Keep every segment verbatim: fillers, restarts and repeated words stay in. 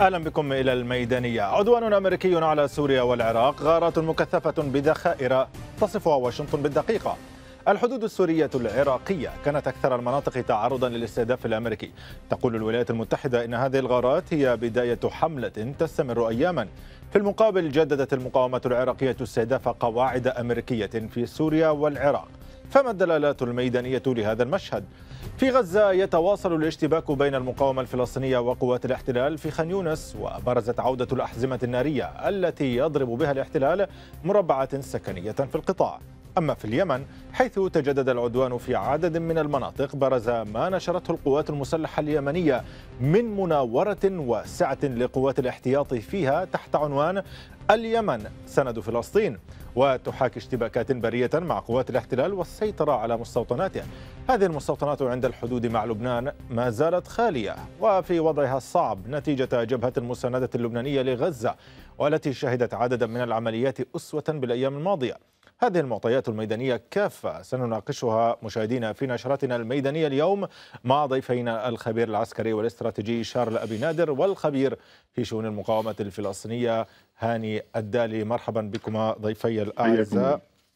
أهلا بكم إلى الميدانية. عدوان أمريكي على سوريا والعراق، غارات مكثفة بذخائر تصفها واشنطن بالدقيقة. الحدود السورية العراقية كانت أكثر المناطق تعرضا للاستهداف الأمريكي. تقول الولايات المتحدة إن هذه الغارات هي بداية حملة تستمر أياما. في المقابل جددت المقاومة العراقية استهداف قواعد أمريكية في سوريا والعراق. فما الدلالات الميدانية لهذا المشهد؟ في غزة يتواصل الاشتباك بين المقاومة الفلسطينية وقوات الاحتلال في خان يونس، وبرزت عودة الأحزمة النارية التي يضرب بها الاحتلال مربعات سكنية في القطاع. أما في اليمن حيث تجدد العدوان في عدد من المناطق، برز ما نشرته القوات المسلحة اليمنية من مناورة واسعة لقوات الاحتياط فيها تحت عنوان اليمن سند فلسطين، وتحاكي اشتباكات برية مع قوات الاحتلال والسيطرة على مستوطناته. هذه المستوطنات عند الحدود مع لبنان ما زالت خالية وفي وضعها الصعب نتيجة جبهة المساندة اللبنانية لغزة، والتي شهدت عددا من العمليات أسوة بالأيام الماضية. هذه المعطيات الميدانية كافة سنناقشها مشاهدينا في نشرتنا الميدانية اليوم مع ضيفينا الخبير العسكري والاستراتيجي شارل أبي نادر، والخبير في شؤون المقاومة الفلسطينية هاني الدالي. مرحبا بكما ضيفي الأعزاء.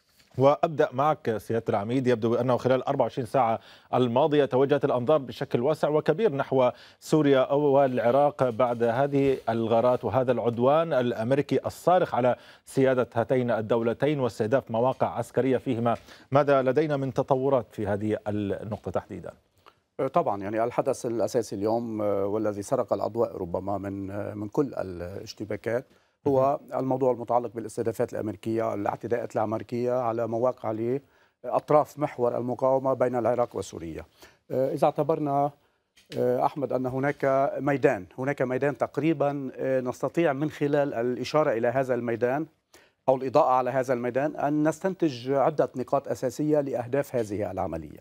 وأبدأ معك سيادة العميد. يبدو أنه خلال أربع وعشرين ساعة الماضية توجهت الأنظار بشكل واسع وكبير نحو سوريا والعراق بعد هذه الغارات وهذا العدوان الأمريكي الصارخ على سيادة هاتين الدولتين واستهداف مواقع عسكرية فيهما. ماذا لدينا من تطورات في هذه النقطة تحديدا؟ طبعا يعني الحدث الأساسي اليوم والذي سرق الأضواء ربما من من كل الاشتباكات هو الموضوع المتعلق بالاستهدافات الأمريكية، الاعتداءات الأمريكية على مواقع لأطراف محور المقاومة بين العراق وسوريا. إذا اعتبرنا أحمد أن هناك ميدان هناك ميدان تقريبا نستطيع من خلال الإشارة إلى هذا الميدان أو الإضاءة على هذا الميدان أن نستنتج عدة نقاط أساسية لأهداف هذه العملية.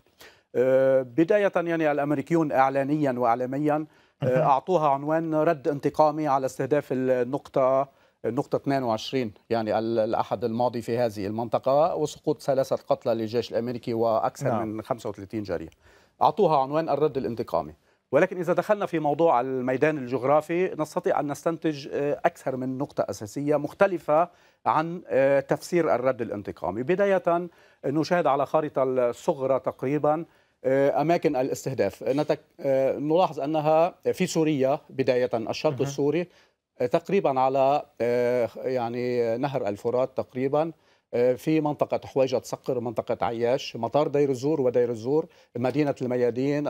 بداية يعني الأمريكيون إعلانيا وإعلاميا أعطوها عنوان رد انتقامي على استهداف النقطة النقطة اثنين وعشرين يعني الأحد الماضي في هذه المنطقة، وسقوط ثلاثة قتلى للجيش الأمريكي وأكثر نعم. من خمسة وثلاثين جريح. أعطوها عنوان الرد الانتقامي. ولكن إذا دخلنا في موضوع الميدان الجغرافي نستطيع أن نستنتج أكثر من نقطة أساسية مختلفة عن تفسير الرد الانتقامي. بداية نشاهد على خارطة الصغرى تقريبا أماكن الاستهداف. نتك... نلاحظ أنها في سوريا بداية الشرق السوري تقريبا على يعني نهر الفرات تقريبا، في منطقة حويجة صقر، منطقة عياش، مطار دير الزور ودير الزور، مدينة الميادين،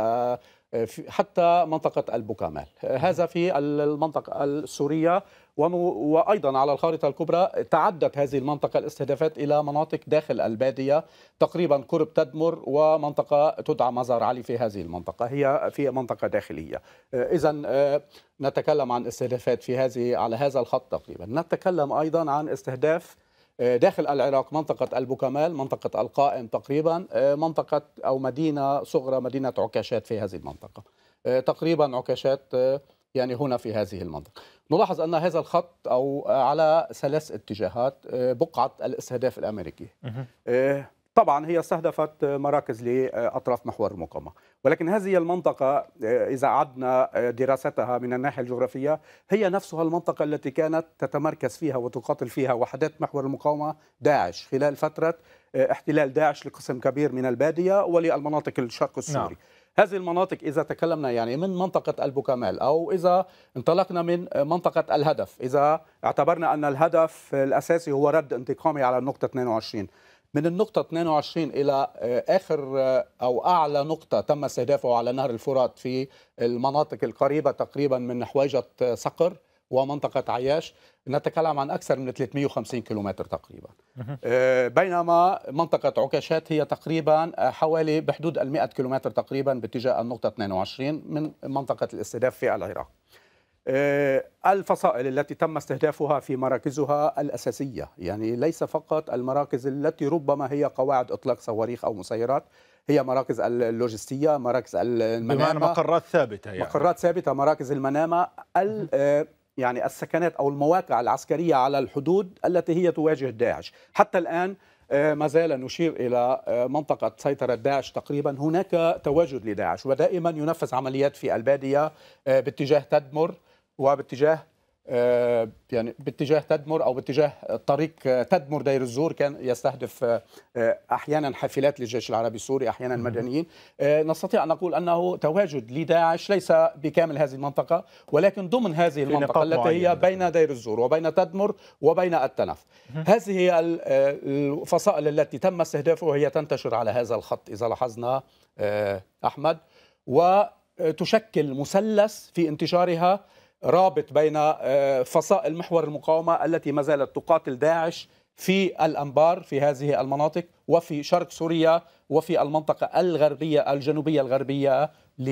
حتى منطقة البوكامال. هذا في المنطقة السورية. وأيضا على الخارطة الكبرى تعدت هذه المنطقة الاستهدافات إلى مناطق داخل البادية تقريبا قرب تدمر ومنطقة تدعى مزار علي. في هذه المنطقة هي في منطقة داخلية. إذن نتكلم عن استهدافات في هذه على هذا الخط تقريبا. نتكلم أيضا عن استهداف داخل العراق، منطقة البوكامال، منطقة القائم تقريبا، منطقة أو مدينة صغرى مدينة عكاشات في هذه المنطقة تقريبا. عكاشات يعني هنا في هذه المنطقة. نلاحظ أن هذا الخط أو على ثلاث اتجاهات بقعة الاستهداف الأمريكي. طبعا هي استهدفت مراكز لأطراف محور المقاومة، ولكن هذه المنطقة إذا عدنا دراستها من الناحية الجغرافية هي نفسها المنطقة التي كانت تتمركز فيها وتقاتل فيها وحدات محور المقاومة داعش خلال فترة احتلال داعش لقسم كبير من البادية وللمناطق الشرق السوري. نعم. هذه المناطق إذا تكلمنا يعني من منطقة البوكامال أو إذا انطلقنا من منطقة الهدف، إذا اعتبرنا أن الهدف الأساسي هو رد انتقامي على النقطة اثنين وعشرين، من النقطة اثنين وعشرين إلى آخر أو أعلى نقطة تم استهدافه على نهر الفرات في المناطق القريبة تقريبا من حويجة صقر ومنطقة عياش، نتكلم عن أكثر من ثلاثمئة وخمسين كيلومتر تقريبا. بينما منطقة عكاشات هي تقريبا حوالي بحدود المئة كيلومتر تقريبا باتجاه النقطة اثنين وعشرين من منطقة الاستهداف في العراق. الفصائل التي تم استهدافها في مراكزها الأساسية، يعني ليس فقط المراكز التي ربما هي قواعد إطلاق صواريخ أو مسيرات، هي مراكز اللوجستية، مراكز المنامة، بمعنى مقرات ثابتة يعني. مقرات ثابتة، مراكز المنامة، يعني السكنات أو المواقع العسكرية على الحدود التي هي تواجه داعش. حتى الآن ما زال نشير إلى منطقة سيطرة داعش تقريبا، هناك تواجد لداعش ودائما ينفذ عمليات في البادية باتجاه تدمر وباتجاه آه، يعني باتجاه تدمر او باتجاه طريق آه، تدمر دير الزور. كان يستهدف آه، آه، احيانا حافلات للجيش العربي السوري، احيانا مدنيين. آه، نستطيع ان نقول انه تواجد لداعش ليس بكامل هذه المنطقه، ولكن ضمن هذه في المنطقه نقاط التي هي معينة. بين دير الزور وبين تدمر وبين التنف. هذه هي ال- آه، الفصائل التي تم استهدافها، وهي تنتشر على هذا الخط اذا لاحظنا آه، احمد، وتشكل مثلث في انتشارها، رابط بين آه، فصائل محور المقاومة التي ما زالت تقاتل داعش في الأنبار في هذه المناطق، وفي شرق سوريا، وفي المنطقة الغربية الجنوبية الغربية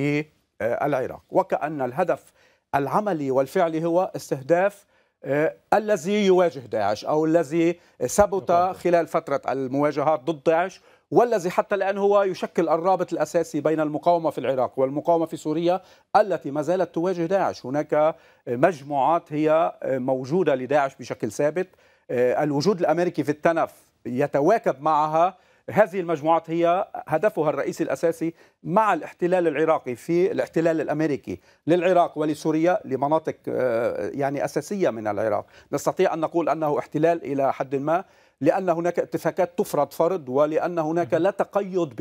للعراق. وكأن الهدف العملي والفعلي هو استهداف آه، الذي يواجه داعش، أو الذي ثبت خلال فترة المواجهات ضد داعش، والذي حتى الآن هو يشكل الرابط الأساسي بين المقاومة في العراق والمقاومة في سوريا التي ما زالت تواجه داعش. هناك مجموعات هي موجودة لداعش بشكل ثابت. الوجود الأمريكي في التنف يتواكب معها. هذه المجموعات هي هدفها الرئيسي الأساسي مع الاحتلال العراقي، في الاحتلال الأمريكي للعراق ولسوريا لمناطق يعني أساسية من العراق. نستطيع أن نقول أنه احتلال إلى حد ما، لأن هناك اتفاقات تفرض فرض، ولأن هناك لا تقيد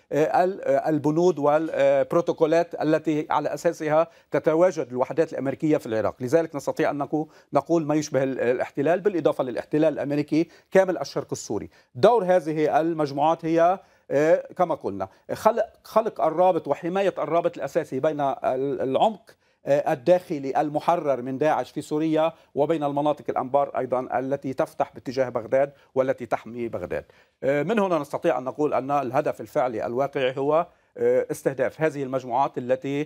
بالبنود والبروتوكولات التي على أساسها تتواجد الوحدات الأمريكية في العراق. لذلك نستطيع أن نقول ما يشبه الاحتلال، بالإضافة للاحتلال الأمريكي كامل الشرق السوري. دور هذه المجموعات هي كما قلنا خلق خلق الرابط وحماية الرابط الأساسي بين العمق الداخلي المحرر من داعش في سوريا وبين المناطق الأنبار أيضا التي تفتح باتجاه بغداد والتي تحمي بغداد. من هنا نستطيع أن نقول أن الهدف الفعلي الواقعي هو استهداف هذه المجموعات التي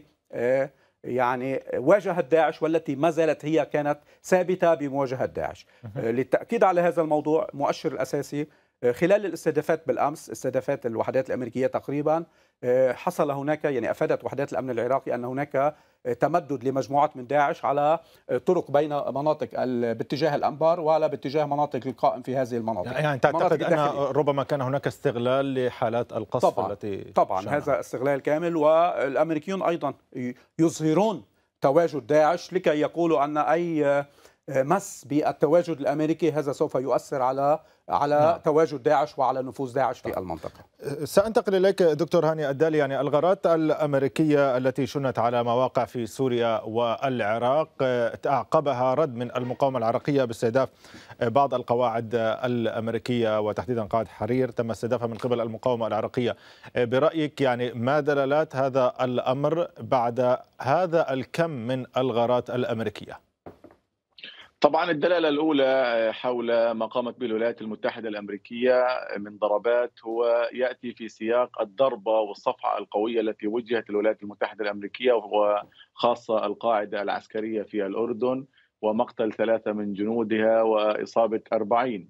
يعني واجهت داعش، والتي ما زالت هي كانت ثابتة بمواجهة داعش. للتأكيد على هذا الموضوع، مؤشر الأساسي خلال الاستهدافات بالأمس، استهدافات الوحدات الأمريكية تقريبا، حصل هناك يعني أفادت وحدات الأمن العراقي أن هناك تمدد لمجموعات من داعش على طرق بين مناطق باتجاه الأنبار ولا باتجاه مناطق القائم في هذه المناطق. يعني تعتقد أن ربما كان هناك استغلال لحالات القصف طبعا التي طبعا شنها. هذا استغلال كامل، والأمريكيون أيضا يظهرون تواجد داعش لكي يقولوا أن أي مس بالتواجد الامريكي هذا سوف يؤثر على على نعم. تواجد داعش وعلى نفوذ داعش في المنطقه. سأنتقل اليك دكتور هاني الدالي. يعني الغارات الامريكيه التي شنت على مواقع في سوريا والعراق تعقبها رد من المقاومه العراقيه باستهداف بعض القواعد الامريكيه، وتحديدا قاعده حرير تم استهدافها من قبل المقاومه العراقيه. برايك يعني ما دلالات هذا الامر بعد هذا الكم من الغارات الامريكيه؟ طبعا الدلالة الأولى حول ما قامت به الولايات المتحدة الأمريكية من ضربات هو يأتي في سياق الضربة والصفعة القوية التي وجهت الولايات المتحدة الأمريكية، وخاصة القاعدة العسكرية في الأردن، ومقتل ثلاثة من جنودها وإصابة أربعين.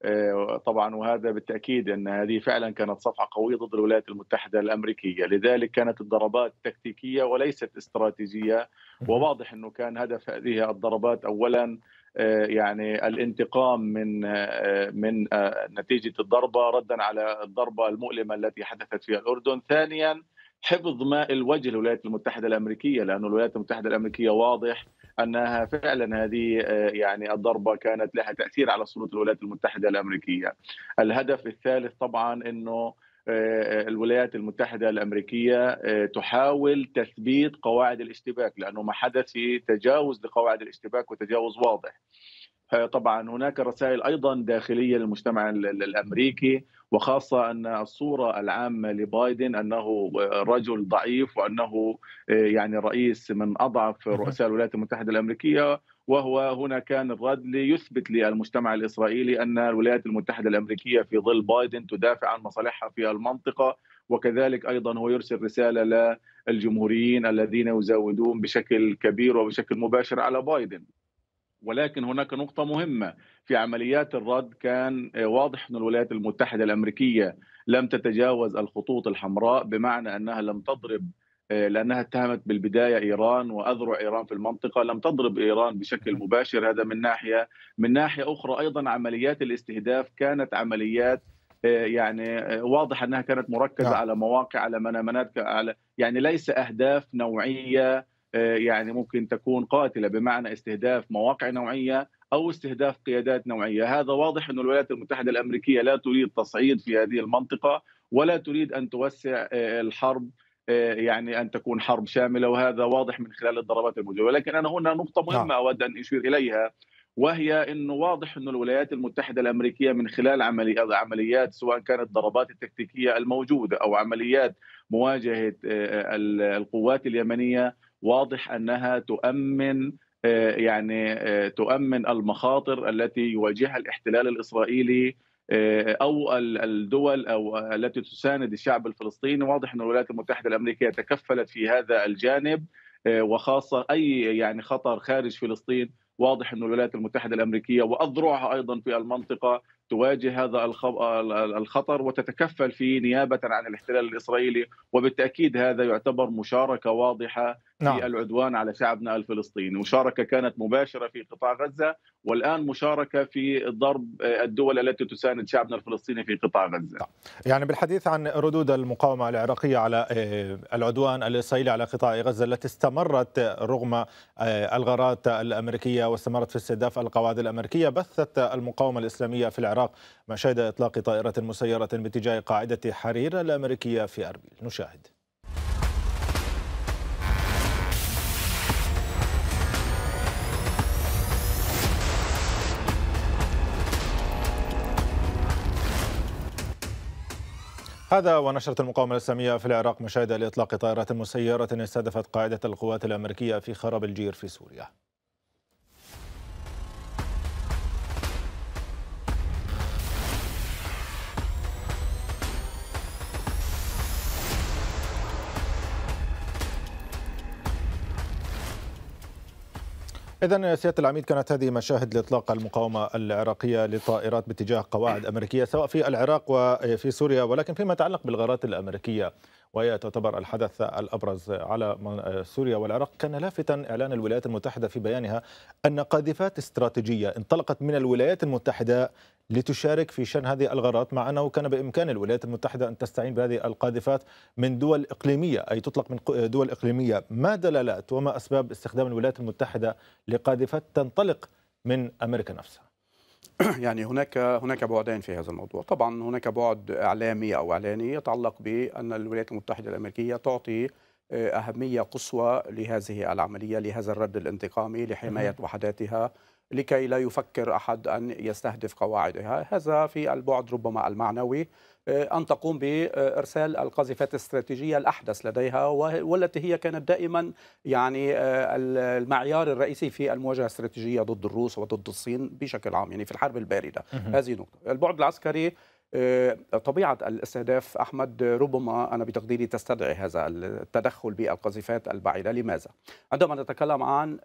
طبعا وهذا بالتأكيد أن هذه فعلا كانت صفعة قوية ضد الولايات المتحدة الأمريكية. لذلك كانت الضربات تكتيكية وليست استراتيجية، وواضح أنه كان هدف هذه الضربات أولا يعني الانتقام من من نتيجة الضربة ردا على الضربة المؤلمة التي حدثت في الأردن. ثانيا حفظ ماء الوجه للولايات المتحدة الأمريكية، لأن الولايات المتحدة الأمريكية واضح أنها فعلا هذه يعني الضربة كانت لها تأثير على صورة الولايات المتحدة الأمريكية. الهدف الثالث طبعا أنه الولايات المتحدة الأمريكية تحاول تثبيت قواعد الاشتباك، لأنه ما حدث في تجاوز لقواعد الاشتباك وتجاوز واضح. طبعا هناك رسائل أيضا داخلية للمجتمع الأمريكي، وخاصة أن الصورة العامة لبايدن أنه رجل ضعيف، وأنه يعني رئيس من أضعف رؤساء الولايات المتحدة الأمريكية. وهو هنا كان الرد ليثبت للمجتمع الإسرائيلي أن الولايات المتحدة الأمريكية في ظل بايدن تدافع عن مصالحها في المنطقة، وكذلك أيضا هو يرسل رسالة للجمهوريين الذين يزودون بشكل كبير وبشكل مباشر على بايدن. ولكن هناك نقطة مهمة في عمليات الرد، كان واضح أن الولايات المتحدة الأمريكية لم تتجاوز الخطوط الحمراء، بمعنى أنها لم تضرب، لأنها اتهمت بالبداية إيران وأذرع إيران في المنطقة، لم تضرب إيران بشكل مباشر. هذا من ناحية. من ناحية أخرى أيضا عمليات الاستهداف كانت عمليات يعني واضح أنها كانت مركزة على مواقع، على منامنات، على يعني ليس أهداف نوعية يعني ممكن تكون قاتلة، بمعنى استهداف مواقع نوعية أو استهداف قيادات نوعية. هذا واضح أن الولايات المتحدة الأمريكية لا تريد تصعيد في هذه المنطقة، ولا تريد أن توسع الحرب، يعني أن تكون حرب شاملة، وهذا واضح من خلال الضربات الموجودة. ولكن أنا هنا نقطة مهمة أود أن أشير إليها، وهي أنه واضح أن الولايات المتحدة الأمريكية من خلال عمليات، سواء كانت ضربات التكتيكية الموجودة أو عمليات مواجهة القوات اليمنية، واضح أنها تؤمن يعني تؤمن المخاطر التي يواجهها الاحتلال الإسرائيلي أو الدول أو التي تساند الشعب الفلسطيني. واضح أن الولايات المتحدة الأمريكية تكفلت في هذا الجانب، وخاصة أي يعني خطر خارج فلسطين. واضح أن الولايات المتحدة الأمريكية وأذرعها أيضا في المنطقة تواجه هذا الخطر وتتكفل فيه نيابة عن الاحتلال الإسرائيلي، وبالتأكيد هذا يعتبر مشاركة واضحة في العدوان على شعبنا الفلسطيني. مشاركة كانت مباشرة في قطاع غزة، والآن مشاركة في ضرب الدول التي تساند شعبنا الفلسطيني في قطاع غزة. يعني بالحديث عن ردود المقاومة العراقية على العدوان الإسرائيلي على قطاع غزة التي استمرت رغم الغارات الأمريكية واستمرت في استهداف القواعد الأمريكية، بثت المقاومة الإسلامية في العراق مشاهد إطلاق طائرة مسيرة باتجاه قاعدة حرير الأمريكية في أربيل. نشاهد. هذا ونشرت المقاومة الإسلامية في العراق مشاهد لإطلاق طائرات مسيرة استهدفت قاعدة القوات الأمريكية في خراب الجير في سوريا. إذن سيادة العميد، كانت هذه مشاهد لإطلاق المقاومة العراقية لطائرات باتجاه قواعد أمريكية سواء في العراق وفي سوريا، ولكن فيما يتعلق بالغارات الأمريكية وهي تعتبر الحدث الأبرز على سوريا والعراق، كان لافتا إعلان الولايات المتحدة في بيانها أن قاذفات استراتيجية انطلقت من الولايات المتحدة لتشارك في شن هذه الغارات، مع أنه كان بإمكان الولايات المتحدة أن تستعين بهذه القاذفات من دول إقليمية، أي تطلق من دول إقليمية. ما دلالات وما أسباب استخدام الولايات المتحدة لقاذفات تنطلق من أمريكا نفسها؟ يعني هناك هناك بعدين في هذا الموضوع. طبعا هناك بعد إعلامي أو إعلاني يتعلق بأن الولايات المتحدة الأمريكية تعطي أهمية قصوى لهذه العملية، لهذا الرد الانتقامي، لحماية وحداتها، لكي لا يفكر أحد أن يستهدف قواعدها. هذا في البعد ربما المعنوي، أن تقوم بإرسال القاذفات الاستراتيجية الأحدث لديها، والتي هي كانت دائما يعني المعيار الرئيسي في المواجهة الاستراتيجية ضد الروس وضد الصين بشكل عام، يعني في الحرب الباردة. هذه نقطة. البعد العسكري، طبيعة الاستهداف أحمد ربما أنا بتقديري تستدعي هذا التدخل بالقاذفات البعيدة. لماذا؟ عندما نتكلم عن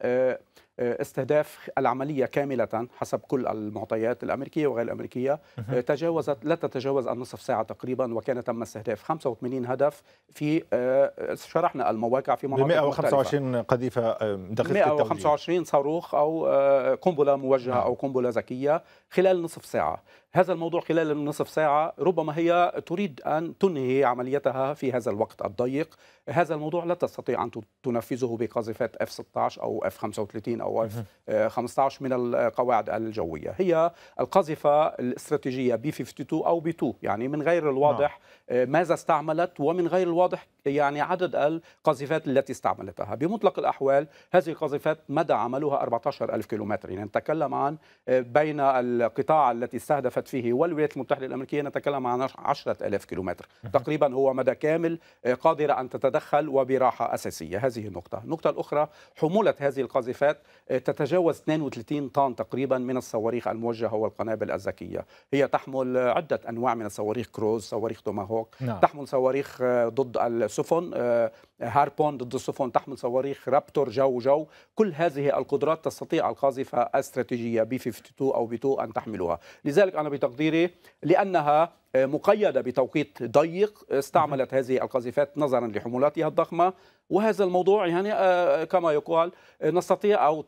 استهداف العملية كاملة حسب كل المعطيات الأمريكية وغير الأمريكية تجاوزت لا تتجاوز النصف ساعة تقريبا، وكان تم استهداف خمسة وثمانين هدف في شرحنا المواقع في مناطق مئة وخمسة وعشرين قذيفة دقيقة مئة وخمسة وعشرين صاروخ أو قنبلة موجهة أو قنبلة ذكية خلال نصف ساعة. هذا الموضوع خلال النصف ساعة ربما هي تريد أن تنهي عمليتها في هذا الوقت الضيق. هذا الموضوع لا تستطيع أن تنفذه بقاذفات إف ستة عشر أو إف خمسة وثلاثين أو إف خمسة عشر من القواعد الجوية. هي القاذفة الاستراتيجية بي اثنين وخمسين أو بي اثنين، يعني من غير الواضح ماذا استعملت، ومن غير الواضح يعني عدد القاذفات التي استعملتها. بمطلق الأحوال هذه القاذفات مدى عملها أربعة عشر ألف كيلومتر، يعني نتكلم عن بين القطاع التي استهدفت فيه والولايات المتحدة الأمريكية نتكلم عن عشرة آلاف كيلومتر تقريبا، هو مدى كامل قادرة أن تتدخل وبراحة أساسية. هذه النقطة. النقطة الأخرى، حمولة هذه القاذفات تتجاوز اثنين وثلاثين طن تقريبا من الصواريخ الموجهة والقنابل الذكية. هي تحمل عدة أنواع من الصواريخ، كروز، صواريخ توماهوك، نعم. تحمل صواريخ ضد السفن، هاربون ضد السفن، تحمل صواريخ رابتور جو جو. كل هذه القدرات تستطيع القاذفة الاستراتيجية بي اثنين وخمسين أو بي اثنين أن تحملها. لذلك أنا بتقديري لأنها مقيدة بتوقيت ضيق، استعملت هذه القذيفات نظرا لحمولاتها الضخمة. وهذا الموضوع يعني كما يقال نستطيع أو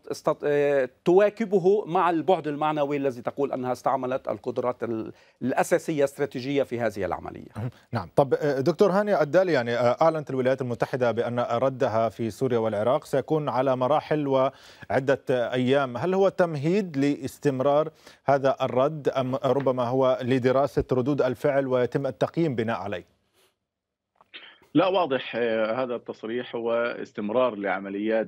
تواكبه مع البعد المعنوي الذي تقول أنها استعملت القدرات الأساسية استراتيجية في هذه العملية. نعم. طب دكتور هاني الدالي، يعني أعلنت الولايات المتحدة بأن ردها في سوريا والعراق سيكون على مراحل وعدة أيام، هل هو تمهيد لاستمرار هذا الرد أم ربما هو لدراسة ردود الفعل ويتم التقييم بناء عليه؟ لا، واضح هذا التصريح هو استمرار لعمليات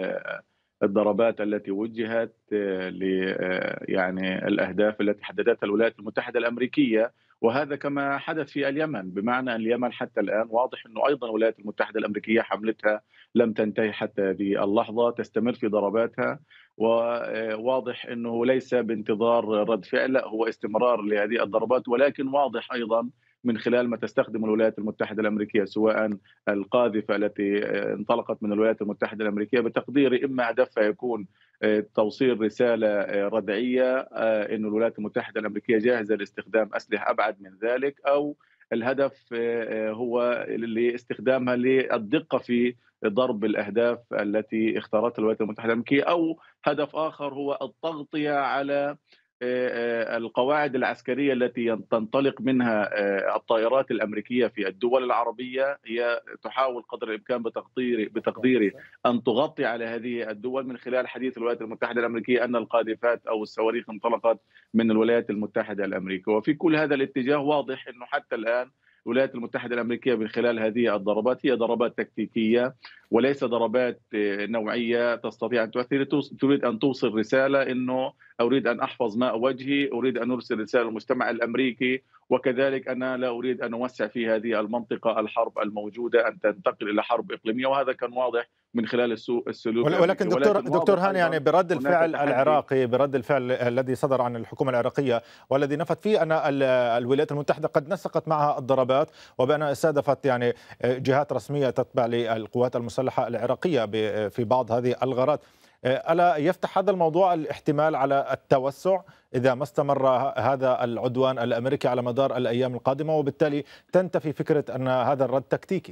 الضربات التي وجهت ل يعني الأهداف التي حددتها الولايات المتحدة الأمريكية، وهذا كما حدث في اليمن، بمعنى أن اليمن حتى الآن واضح أنه أيضا الولايات المتحدة الأمريكية حملتها لم تنتهي حتى هذه اللحظة، تستمر في ضرباتها، وواضح أنه ليس بانتظار رد فعل، هو استمرار لهذه الضربات. ولكن واضح أيضا من خلال ما تستخدم الولايات المتحدة الأمريكية، سواء القاذفة التي انطلقت من الولايات المتحدة الأمريكية، بتقديري إما هدفها يكون توصيل رسالة ردعية أن الولايات المتحدة الأمريكية جاهزة لاستخدام أسلحة أبعد من ذلك، أو الهدف هو لاستخدامها للدقة في ضرب الأهداف التي اختارتها الولايات المتحدة الأمريكية، أو هدف آخر هو التغطية على القواعد العسكرية التي تنطلق منها الطائرات الأمريكية في الدول العربية. هي تحاول قدر الإمكان بتقدير بتقديري أن تغطي على هذه الدول من خلال حديث الولايات المتحدة الأمريكية أن القاذفات أو الصواريخ انطلقت من الولايات المتحدة الأمريكية. وفي كل هذا الاتجاه واضح أنه حتى الآن الولايات المتحدة الأمريكية من خلال هذه الضربات هي ضربات تكتيكية وليس ضربات نوعية تستطيع أن تؤثر. تريد أن توصل رسالة أنه أريد أن أحفظ ماء وجهي، أريد أن أرسل رسالة للمجتمع الأمريكي، وكذلك أنا لا أريد أن أوسع في هذه المنطقة الحرب الموجودة أن تنتقل إلى حرب إقليمية، وهذا كان واضح من خلال السلوك. ولكن دكتور دكتور هاني، يعني برد الفعل العراقي، برد الفعل الذي صدر عن الحكومة العراقية والذي نفت فيه أن الولايات المتحدة قد نسقت معها الضربات وبأنها استهدفت يعني جهات رسمية تتبع للقوات المسلحة العراقية في بعض هذه الغارات، ألا يفتح هذا الموضوع الاحتمال على التوسع إذا ما استمر هذا العدوان الأمريكي على مدار الأيام القادمة، وبالتالي تنتفي فكرة أن هذا الرد تكتيكي؟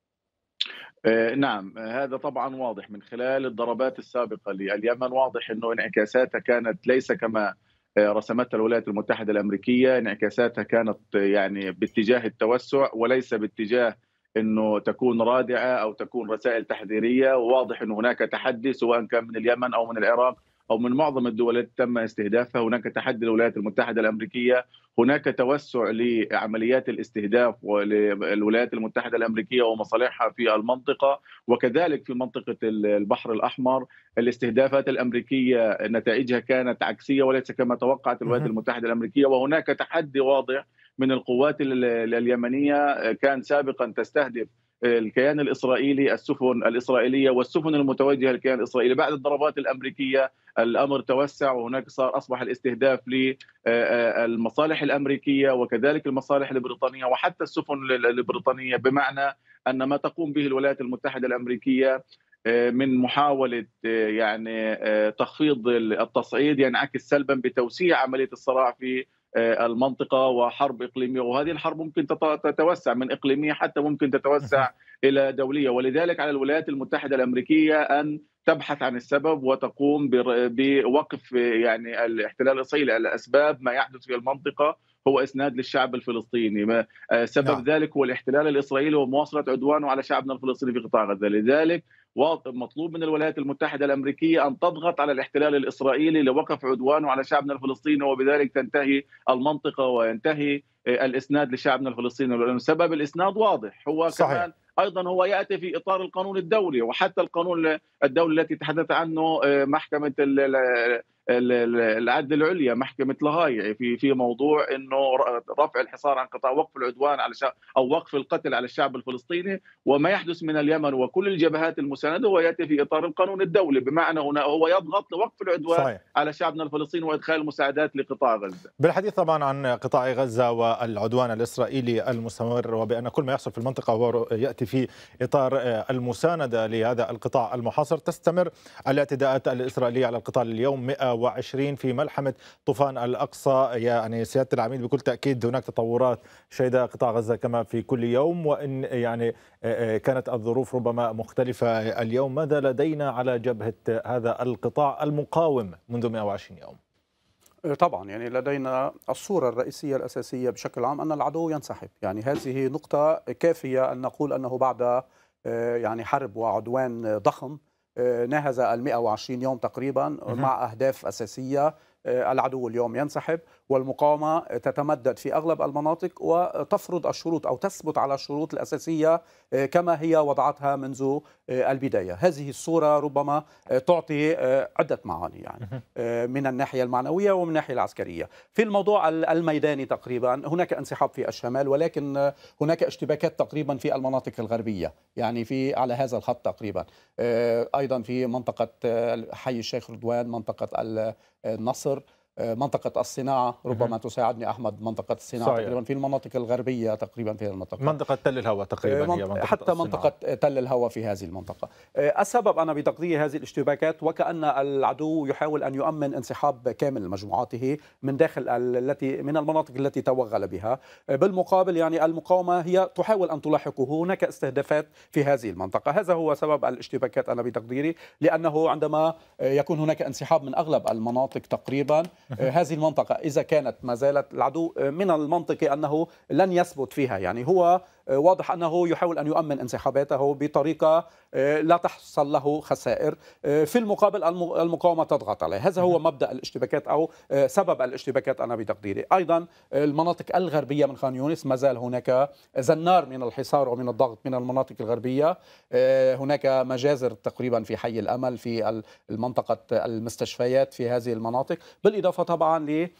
نعم، هذا طبعا واضح من خلال الضربات السابقة لليمن. واضح أنه انعكاساتها كانت ليس كما رسمتها الولايات المتحدة الأمريكية، انعكاساتها كانت يعني باتجاه التوسع وليس باتجاه أنه تكون رادعة أو تكون رسائل تحذيرية. وواضح أن هناك تحدي سواء كان من اليمن أو من العراق أو من معظم الدول التي تم استهدافها، هناك تحدي للولايات المتحدة الأمريكية، هناك توسع لعمليات الاستهداف للولايات المتحدة الأمريكية ومصالحها في المنطقة، وكذلك في منطقة البحر الأحمر الاستهدافات الأمريكية نتائجها كانت عكسية وليس كما توقعت الولايات المتحدة الأمريكية. وهناك تحدي واضح من القوات اليمنية، كان سابقا تستهدف الكيان الإسرائيلي، السفن الإسرائيلية والسفن المتوجهة للكيان الإسرائيلي. بعد الضربات الأمريكية الأمر توسع، وهناك صار أصبح الاستهداف للمصالح الأمريكية وكذلك المصالح البريطانية وحتى السفن البريطانية، بمعنى أن ما تقوم به الولايات المتحدة الأمريكية من محاولة يعني تخفيض التصعيد ينعكس سلبا بتوسيع عملية الصراع في المنطقة وحرب إقليمية، وهذه الحرب ممكن تتوسع من إقليمية حتى ممكن تتوسع إلى دولية. ولذلك على الولايات المتحدة الأمريكية أن تبحث عن السبب وتقوم بوقف يعني الاحتلال الإسرائيلي على أسباب ما يحدث في المنطقة هو إسناد للشعب الفلسطيني. سبب نعم. ذلك هو الاحتلال الإسرائيلي ومواصلة عدوانه على شعبنا الفلسطيني في قطاع غزة. لذلك مطلوب من الولايات المتحدة الأمريكية أن تضغط على الاحتلال الإسرائيلي لوقف عدوانه على شعبنا الفلسطيني، وبذلك تنتهي المنطقة وينتهي الإسناد لشعبنا الفلسطيني. لأن سبب الإسناد واضح، هو صحيح. كمان أيضا هو يأتي في إطار القانون الدولي وحتى القانون الدولي التي تحدث عنه محكمة العدل العليا، محكمة لاهاي، في في موضوع انه رفع الحصار عن قطاع، وقف العدوان على شعب او وقف القتل على الشعب الفلسطيني. وما يحدث من اليمن وكل الجبهات المساندة هو ياتي في اطار القانون الدولي، بمعنى هنا هو يضغط لوقف العدوان صحيح. على شعبنا الفلسطيني وادخال المساعدات لقطاع غزة. بالحديث طبعا عن قطاع غزة والعدوان الاسرائيلي المستمر، وبان كل ما يحصل في المنطقة هو ياتي في اطار المساندة لهذا القطاع المحاصر، تستمر الاعتداءات الاسرائيلية على القطاع اليوم مئة وعشرين في ملحمة طوفان الأقصى. يعني سيادة العميد بكل تأكيد هناك تطورات شهدها قطاع غزة كما في كل يوم، وإن يعني كانت الظروف ربما مختلفة اليوم. ماذا لدينا على جبهة هذا القطاع المقاوم منذ مئة وعشرين يوم؟ طبعا يعني لدينا الصورة الرئيسية الأساسية بشكل عام أن العدو ينسحب، يعني هذه نقطة كافية أن نقول أنه بعد يعني حرب وعدوان ضخم ناهز ال مئة وعشرين يوم تقريبا مع أهداف أساسية، العدو اليوم ينسحب والمقاومة تتمدد في أغلب المناطق وتفرض الشروط أو تثبت على الشروط الأساسية كما هي وضعتها منذ البداية. هذه الصورة ربما تعطي عدة معاني يعني من الناحية المعنوية ومن الناحية العسكرية. في الموضوع الميداني تقريبا هناك انسحاب في الشمال، ولكن هناك اشتباكات تقريبا في المناطق الغربية، يعني في على هذا الخط تقريبا، أيضا في منطقة حي الشيخ رضوان، منطقة النصر، منطقة الصناعة، ربما تساعدني أحمد، منطقة الصناعة صحيح. تقريبا في المناطق الغربية تقريبا في المنطقة، منطقة تل الهوى تقريبا منط... هي منطقة حتى الصناعة. منطقة تل الهوى في هذه المنطقة. السبب أنا بتقديري هذه الاشتباكات وكأن العدو يحاول أن يؤمن انسحاب كامل مجموعاته من داخل التي من المناطق التي توغل بها. بالمقابل يعني المقاومة هي تحاول أن تلاحقه، هناك استهدافات في هذه المنطقة. هذا هو سبب الاشتباكات أنا بتقديري، لأنه عندما يكون هناك انسحاب من أغلب المناطق تقريبا، هذه المنطقة إذا كانت ما زالت العدو من المنطقي أنه لن يثبت فيها، يعني هو واضح أنه يحاول أن يؤمن انسحاباته بطريقة لا تحصل له خسائر، في المقابل المقاومة تضغط عليه. هذا هو مبدأ الاشتباكات أو سبب الاشتباكات أنا بتقديري. أيضا المناطق الغربية من خان يونس ما زال هناك زنار من الحصار ومن الضغط من المناطق الغربية، هناك مجازر تقريبا في حي الأمل، في المنطقة المستشفيات في هذه المناطق، بالإضافة طبعا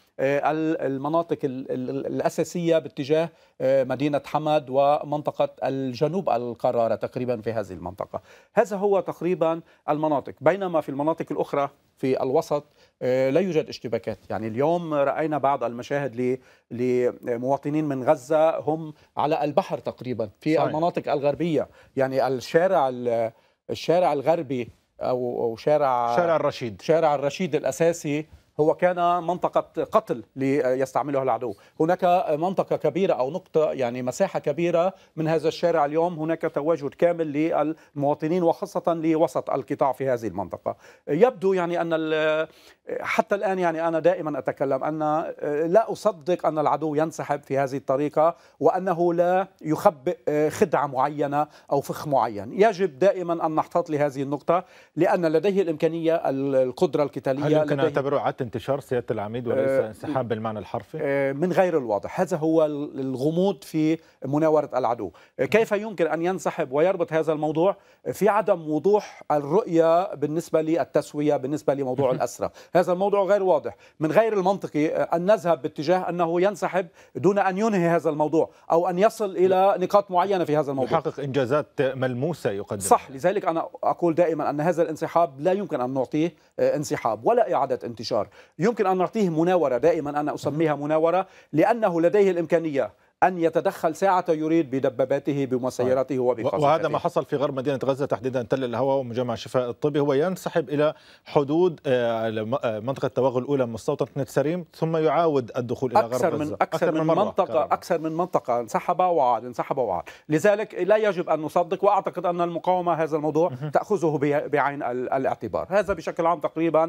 للمناطق الأساسية باتجاه مدينة حمد ومنطقة الجنوب القرارة تقريبا في هذه المنطقة. هذا هو تقريبا المناطق، بينما في المناطق الأخرى في الوسط لا يوجد اشتباكات. يعني اليوم رأينا بعض المشاهد لمواطنين من غزة هم على البحر تقريبا في صحيح. المناطق الغربية، يعني الشارع الشارع الغربي أو شارع شارع الرشيد شارع الرشيد الأساسي هو كان منطقة قتل ليستعملها العدو. هناك منطقة كبيرة أو نقطة يعني مساحة كبيرة من هذا الشارع اليوم هناك تواجد كامل للمواطنين وخاصة لوسط القطاع في هذه المنطقة. يبدو يعني أن حتى الآن يعني أنا دائما أتكلم أن لا أصدق أن العدو ينسحب في هذه الطريقة وأنه لا يخبئ خدعة معينة أو فخ معين. يجب دائما أن نحتاط لهذه النقطة لأن لديه الإمكانية القدرة القتالية. هل يمكن أن نعتبره عدم انتشار سيادة العميد وليس انسحاب بالمعنى الحرفي؟ من غير الواضح، هذا هو الغموض في مناورة العدو. كيف يمكن أن ينسحب ويربط هذا الموضوع في عدم وضوح الرؤية بالنسبة للتسوية، بالنسبة لموضوع الأسرى؟ هذا الموضوع غير واضح. من غير المنطقي أن نذهب باتجاه أنه ينسحب دون أن ينهي هذا الموضوع أو أن يصل إلى نقاط معينة في هذا الموضوع، يحقق إنجازات ملموسة يقدم. صح، لذلك أنا أقول دائما أن هذا الانسحاب لا يمكن أن نعطيه انسحاب ولا إعادة انتشار، يمكن أن نعطيه مناورة. دائما أنا أسميها مناورة لأنه لديه الإمكانية أن يتدخل ساعة يريد بدباباته بمسيرته وبقذائفه. وهذا ما حصل في غرب مدينة غزة تحديدا تل الهوى ومجمع شفاء الطبي. هو ينسحب إلى حدود منطقة التوغل الأولى مستوطنة نتسريم ثم يعاود الدخول إلى غرب غزة. من أكثر, أكثر من, من منطقة كرامة. أكثر من منطقة انسحب وعاد انسحب وعاد، لذلك لا يجب أن نصدق. وأعتقد أن المقاومة هذا الموضوع تأخذه بعين الاعتبار. هذا بشكل عام تقريبا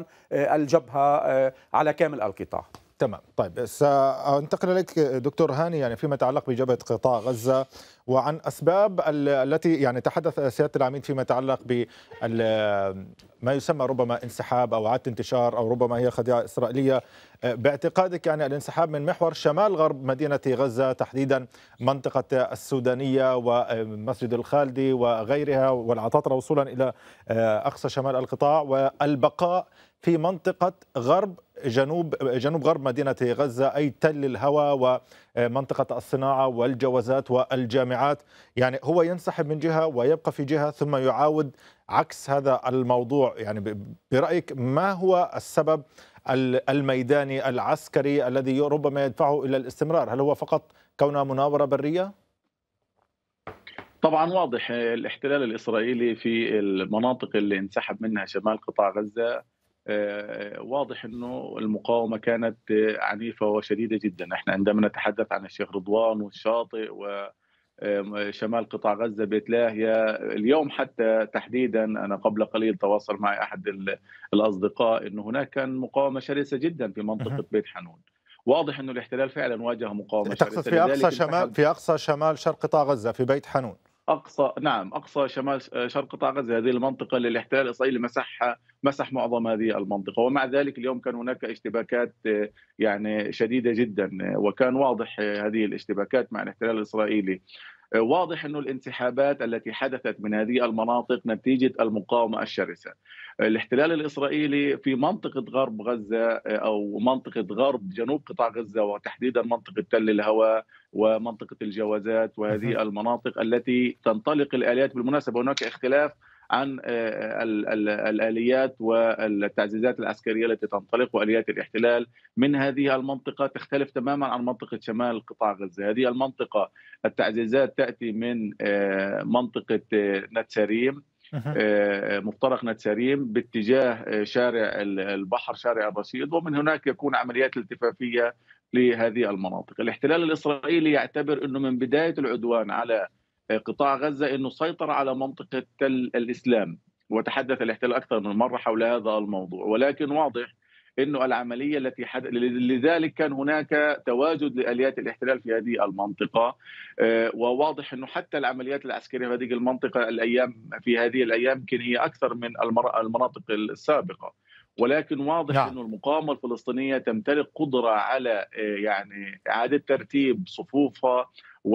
الجبهة على كامل القطاع. تمام. طيب سأنتقل إليك دكتور هاني، يعني فيما يتعلق بجبهة قطاع غزة وعن أسباب التي يعني تحدث سيادة العميد فيما يتعلق ب ما يسمى ربما انسحاب أو إعادة انتشار أو ربما هي خديعة إسرائيلية. باعتقادك يعني الانسحاب من محور شمال غرب مدينة غزة تحديدا منطقة السودانية ومسجد الخالدي وغيرها والعطاطرة وصولا إلى أقصى شمال القطاع، والبقاء في منطقة غرب جنوب جنوب غرب مدينة غزة أي تل الهوى ومنطقة الصناعة والجوازات والجامعات. يعني هو ينسحب من جهة ويبقى في جهة ثم يعاود عكس هذا الموضوع. يعني برأيك ما هو السبب الميداني العسكري الذي ربما يدفعه إلى الاستمرار؟ هل هو فقط كونها مناورة برية؟ طبعا واضح الاحتلال الإسرائيلي في المناطق اللي انسحب منها شمال قطاع غزة واضح أنه المقاومة كانت عنيفة وشديدة جدا. احنا عندما نتحدث عن الشيخ رضوان والشاطئ و شمال قطاع غزة بيت لاهيا، اليوم حتى تحديدا أنا قبل قليل تواصل معي أحد الأصدقاء أنه هناك كان مقاومة شرسة جدا في منطقة بيت حنون. واضح أنه الاحتلال فعلا واجه مقاومة شرسة. تقصد في أقصى شمال في أقصى شمال شرق قطاع غزة في بيت حنون؟ اقصى نعم اقصى شمال شرق قطاع غزه، هذه المنطقه اللي الاحتلال الاسرائيلي مسحها، مسح معظم هذه المنطقه، ومع ذلك اليوم كان هناك اشتباكات يعني شديده جدا، وكان واضح هذه الاشتباكات مع الاحتلال الاسرائيلي. واضح أن الانسحابات التي حدثت من هذه المناطق نتيجة المقاومة الشرسة. الاحتلال الإسرائيلي في منطقة غرب غزة أو منطقة غرب جنوب قطاع غزة، وتحديدا منطقة تل الهواء ومنطقة الجوازات، وهذه المناطق التي تنطلق الآليات. بالمناسبة هناك اختلاف عن الآليات والتعزيزات العسكرية التي تنطلق وآليات الاحتلال من هذه المنطقة تختلف تماما عن منطقة شمال قطاع غزة. هذه المنطقة التعزيزات تأتي من منطقة نتساريم، مفترق نتساريم باتجاه شارع البحر شارع الرشيد، ومن هناك يكون عمليات التفافية لهذه المناطق. الاحتلال الإسرائيلي يعتبر أنه من بداية العدوان على قطاع غزة أنه سيطر على منطقة تل الإسلام، وتحدث الاحتلال أكثر من مرة حول هذا الموضوع، ولكن واضح أنه العملية التي حدث لذلك كان هناك تواجد لآليات الاحتلال في هذه المنطقة، وواضح أنه حتى العمليات العسكرية في هذه المنطقة الأيام في هذه الأيام يمكن هي أكثر من المناطق السابقة، ولكن واضح نعم. أنه المقاومة الفلسطينية تمتلك قدرة على يعني إعادة ترتيب صفوفها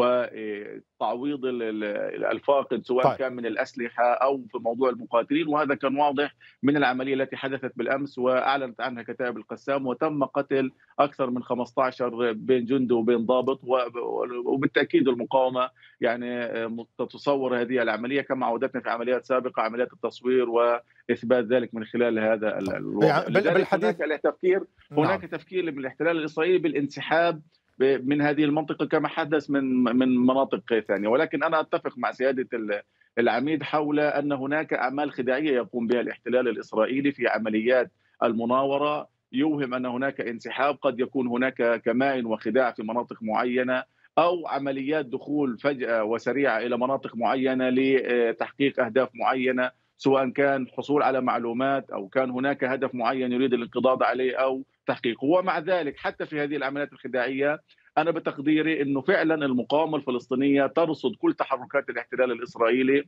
وتعويض الفاقد سواء طيب. كان من الأسلحة أو في موضوع المقاتلين، وهذا كان واضح من العملية التي حدثت بالأمس وأعلنت عنها كتائب القسام، وتم قتل أكثر من خمسة عشر بين جندي وبين ضابط، وبالتأكيد المقاومة يعني تتصور هذه العملية كما عودتنا في عمليات سابقة، عمليات التصوير وإثبات ذلك من خلال هذا الوضع. يعني بالحديث هناك تفكير هناك نعم. تفكير من الاحتلال الإسرائيلي بالانسحاب من هذه المنطقة كما حدث من من مناطق ثانية، ولكن أنا أتفق مع سيادة العميد حول أن هناك أعمال خداعية يقوم بها الاحتلال الإسرائيلي في عمليات المناورة، يوهم أن هناك انسحاب، قد يكون هناك كمائن وخداع في مناطق معينة، أو عمليات دخول فجأة وسريعة إلى مناطق معينة لتحقيق أهداف معينة، سواء كان حصول على معلومات أو كان هناك هدف معين يريد الانقضاض عليه أو تحقيقه. ومع ذلك حتى في هذه العمليات الخداعية أنا بتقديري أنه فعلا المقاومة الفلسطينية ترصد كل تحركات الاحتلال الإسرائيلي،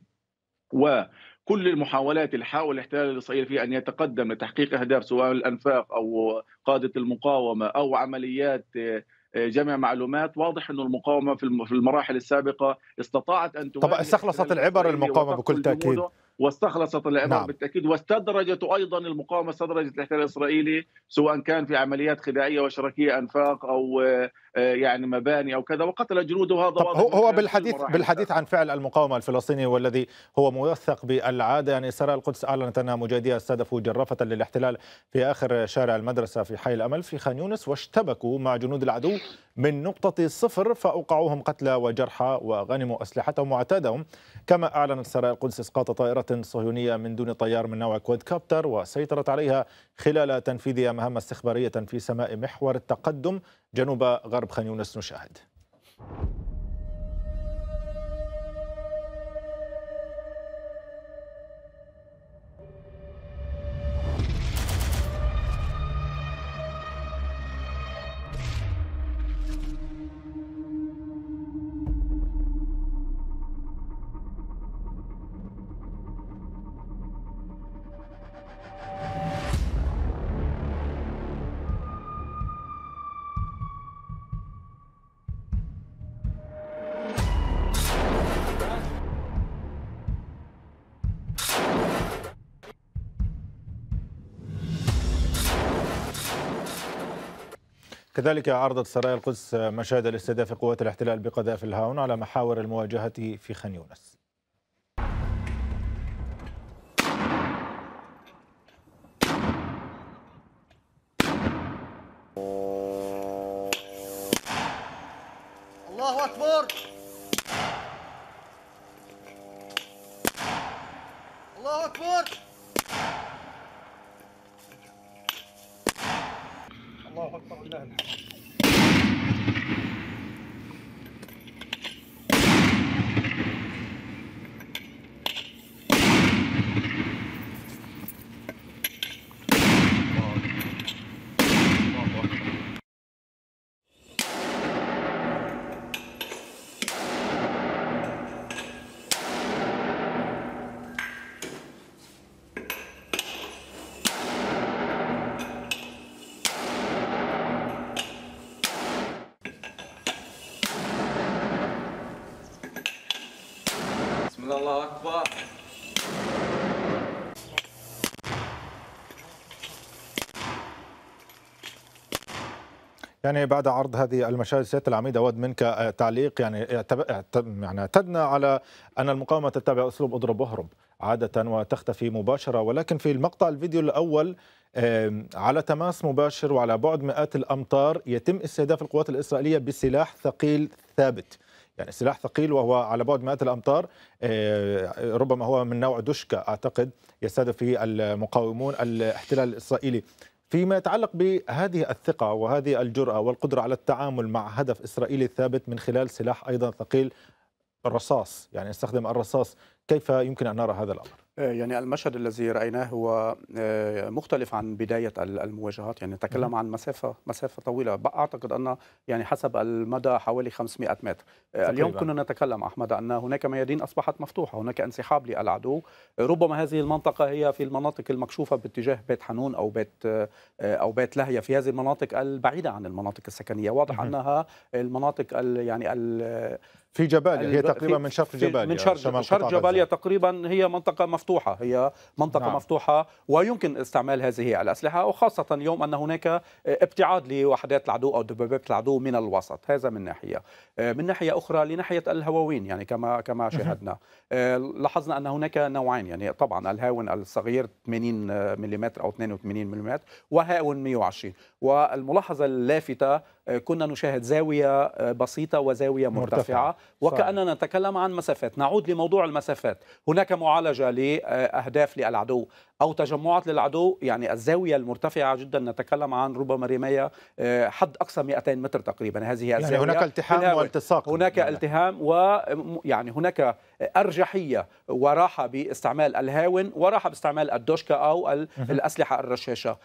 وكل المحاولات اللي حاول الاحتلال الإسرائيلي في أن يتقدم لتحقيق أهداف سواء الأنفاق أو قادة المقاومة أو عمليات جمع معلومات. واضح أن المقاومة في المراحل السابقة استطاعت أن طبعا استخلصت العبر المقاومة بكل تأكيد، واستخلصت العبر نعم. بالتأكيد، واستدرجت أيضا المقاومة استدرجت الاحتلال الإسرائيلي سواء كان في عمليات خداعية وشركية أنفاق أو يعني مباني أو كذا، وقتل جنوده. هذا طب هو, هو بالحديث بالحديث عن فعل المقاومة الفلسطيني والذي هو موثق بالعادة، يعني سرايا القدس أعلنت أنها مجادية استهدفوا جرافة للاحتلال في آخر شارع المدرسة في حي الأمل في خان يونس، واشتبكوا مع جنود العدو من نقطة صفر فأوقعوهم قتلى وجرحى وغنموا أسلحتهم وعتادهم. كما أعلنت سرايا القدس إسقاط طائرة صهيونية من دون طيار من نوع كواد كابتر، وسيطرت عليها خلال تنفيذها مهمة استخبارية في سماء محور التقدم جنوب غرب خان يونس. نشاهد. كذلك عرضت سرايا القدس مشاهد الاستهداف قوات الاحتلال بقذائف الهاون على محاور المواجهة في خان يونس. الله أكبر، الله أكبر. بسم الله الله أكبر. يعني بعد عرض هذه المشاهد سيادة العميد أود منك تعليق، يعني يعني اعتدنا على أن المقاومة تتبع أسلوب اضرب واهرب عادة وتختفي مباشرة، ولكن في المقطع الفيديو الأول على تماس مباشر وعلى بعد مئات الأمتار يتم استهداف القوات الإسرائيلية بسلاح ثقيل ثابت، يعني سلاح ثقيل وهو على بعد مئات الأمتار، ربما هو من نوع دوشكا أعتقد، يستهدف فيه المقاومون الاحتلال الإسرائيلي. فيما يتعلق بهذه الثقة وهذه الجرأة والقدرة على التعامل مع هدف إسرائيلي ثابت من خلال سلاح أيضا ثقيل، الرصاص، يعني يستخدم الرصاص، كيف يمكن أن نرى هذا الأمر؟ يعني المشهد الذي رأيناه هو مختلف عن بداية المواجهات، يعني نتكلم عن مسافة مسافة طويلة، أعتقد أن يعني حسب المدى حوالي خمسمئة متر. تقريبا. اليوم كنا نتكلم أحمد أن هناك ميادين أصبحت مفتوحة، هناك انسحاب للعدو، ربما هذه المنطقة هي في المناطق المكشوفة باتجاه بيت حنون أو بيت أو بيت لهية، في هذه المناطق البعيدة عن المناطق السكنية، واضح مه. أنها المناطق ال يعني ال في جباليا، هي تقريبا من شرق جباليا، من شرق, شرق جباليا تقريبا، هي منطقة مفتوحة، هي منطقة نعم. مفتوحة ويمكن استعمال هذه الأسلحة، وخاصة اليوم أن هناك ابتعاد لوحدات العدو أو دبابات العدو من الوسط، هذا من ناحية. من ناحية أخرى لناحية الهواوين، يعني كما كما شاهدنا لاحظنا أن هناك نوعين، يعني طبعا الهاون الصغير ثمانين ملم أو اثنين وثمانين ملم وهاون مئة وعشرين، والملاحظة اللافتة كنا نشاهد زاوية بسيطة وزاوية مرتفعة مرتفع. وكأننا نتكلم عن مسافات. نعود لموضوع المسافات، هناك معالجة لأهداف للعدو أو تجمعات للعدو، يعني الزاوية المرتفعة جدا نتكلم عن ربما رماية حد أقصى مئتين متر تقريبا، هذه يعني الزاوية. هناك التحام والتصاق، هناك يعني. التهام ويعني هناك أرجحية وراحة باستعمال الهاون وراحة باستعمال الدوشكا أو الأسلحة الرشاشة.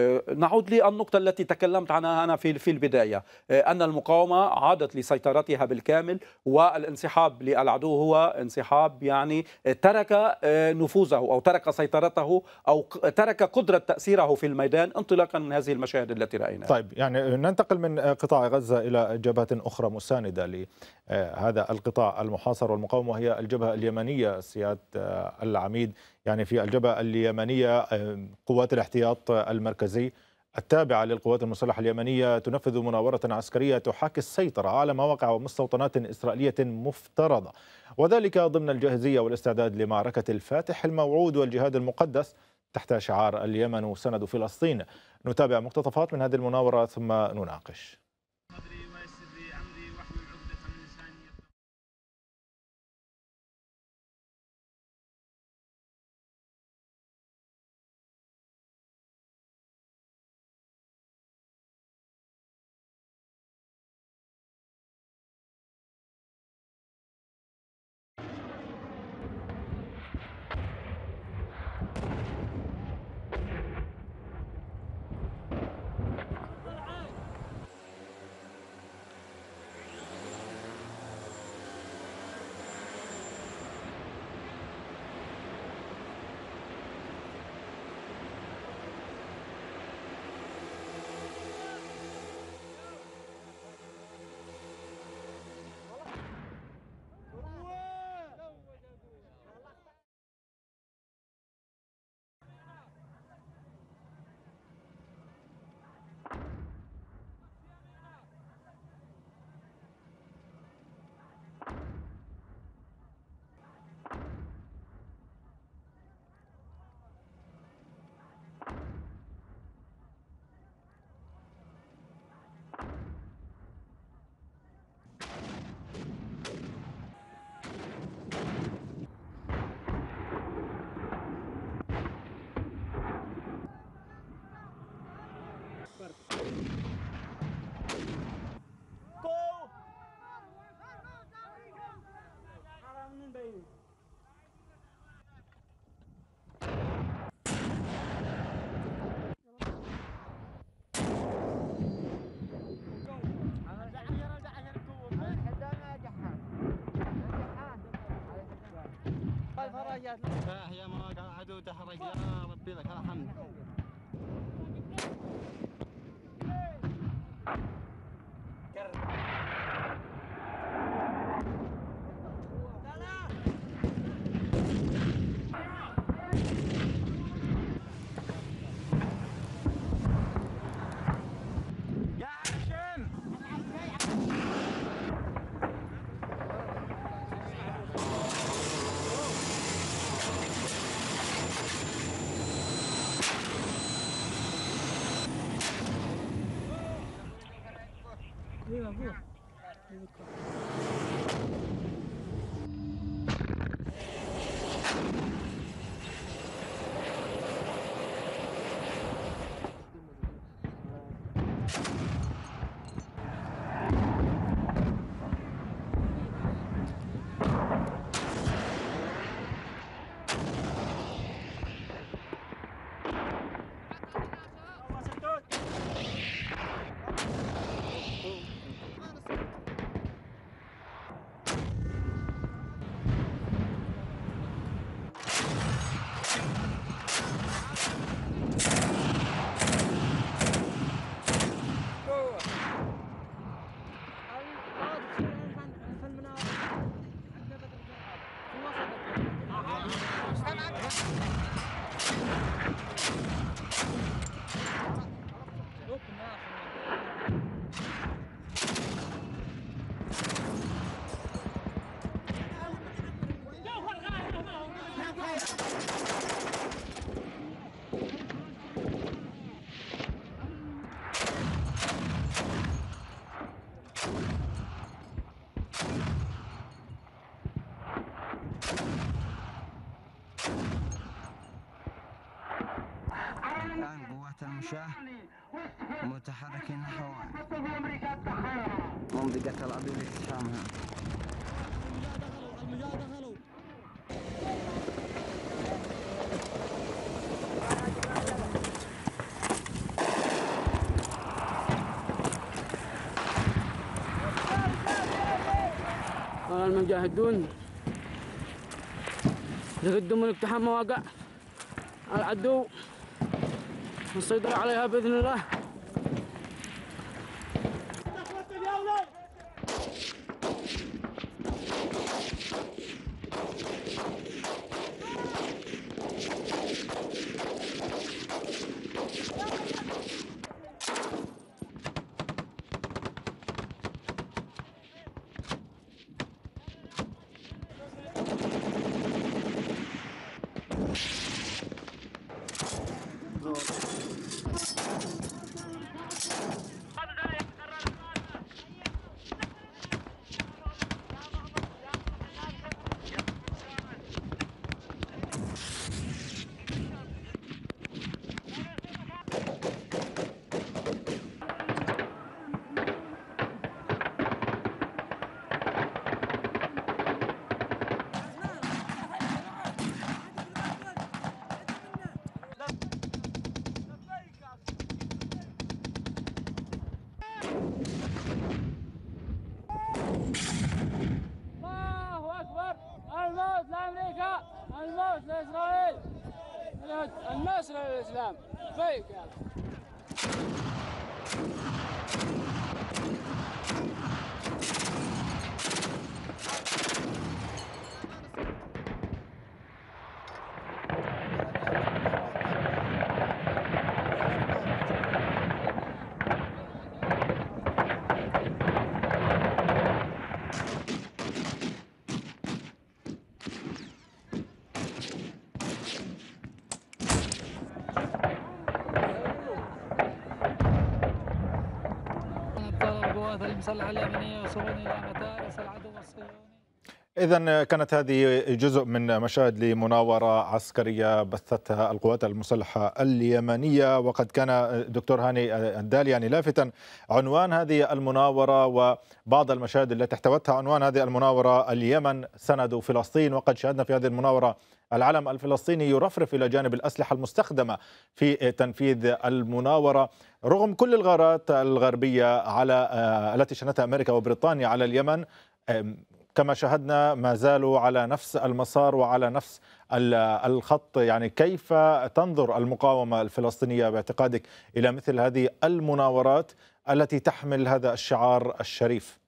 نعود للنقطة التي تكلمت عنها أنا في في البداية، أن المقاومة عادت لسيطرتها بالكامل، والانسحاب للعدو هو انسحاب يعني ترك نفوذه أو ترك سيطرته أو ترك قدرة تأثيره في الميدان انطلاقا من هذه المشاهد التي رأيناها. طيب، يعني ننتقل من قطاع غزة إلى جبهة أخرى مساندة لهذا القطاع المحاصر والمقاومة، وهي الجبهة اليمنية سيادة العميد. يعني في الجبهة اليمنية قوات الاحتياط المركزي التابعة للقوات المسلحة اليمنية تنفذ مناورة عسكرية تحاكي السيطرة على مواقع ومستوطنات إسرائيلية مفترضة، وذلك ضمن الجاهزية والاستعداد لمعركة الفاتح الموعود والجهاد المقدس تحت شعار اليمن سند فلسطين. نتابع مقتطفات من هذه المناورة ثم نناقش. هي مواقع عدو تحرق يا ربي لك الحمد. الآن قوات المشاة متحركين نحو منطقة العدو لاقتحامها. قال المجاهدون يقدمون اقتحام مواقع العدو والسيطرة عليها بإذن الله. الله أكبر. الموت لأمريكا، الموت لإسرائيل، النصر للإسلام. فيك يا القوات المسلحة اليمنية وصولا إلى متارس العدو الصهيوني. إذن كانت هذه جزء من مشاهد لمناورة عسكرية بثتها القوات المسلحة اليمنية. وقد كان دكتور هاني الدالياني لافتا عنوان هذه المناورة وبعض المشاهد التي احتوتها عنوان هذه المناورة: اليمن سند فلسطين. وقد شاهدنا في هذه المناورة العلم الفلسطيني يرفرف إلى جانب الأسلحة المستخدمة في تنفيذ المناورة رغم كل الغارات الغربية على التي شنتها أمريكا وبريطانيا على اليمن. كما شاهدنا ما زالوا على نفس المسار وعلى نفس الخط. يعني كيف تنظر المقاومة الفلسطينية باعتقادك إلى مثل هذه المناورات التي تحمل هذا الشعار الشريف؟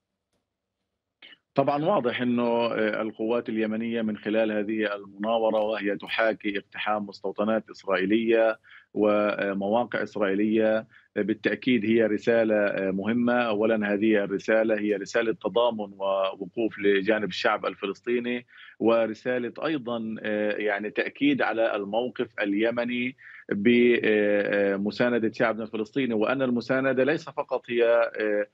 طبعا واضح أنه القوات اليمنية من خلال هذه المناورة وهي تحاكي اقتحام مستوطنات إسرائيلية ومواقع إسرائيلية، بالتأكيد هي رسالة مهمة. أولا هذه الرسالة هي رسالة تضامن ووقوف لجانب الشعب الفلسطيني، ورسالة أيضا يعني تأكيد على الموقف اليمني بمساندة شعبنا الفلسطيني، وأن المساندة ليس فقط هي